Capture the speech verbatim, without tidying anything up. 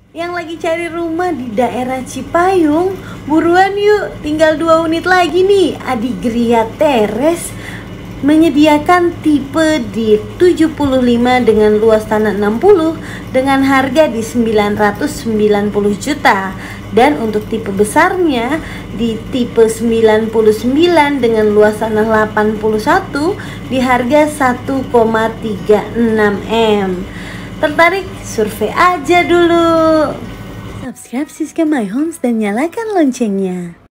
Yang lagi cari rumah di daerah Cipayung, buruan yuk, tinggal dua unit lagi nih. Adigria Terrace menyediakan tipe di tujuh puluh lima dengan luas tanah enam puluh dengan harga di sembilan ratus sembilan puluh juta, dan untuk tipe besarnya di tipe sembilan puluh sembilan dengan luas tanah delapan puluh satu di harga satu koma tiga enam M. Tertarik? Survei aja dulu. Subscribe Siska My Homes dan nyalakan loncengnya.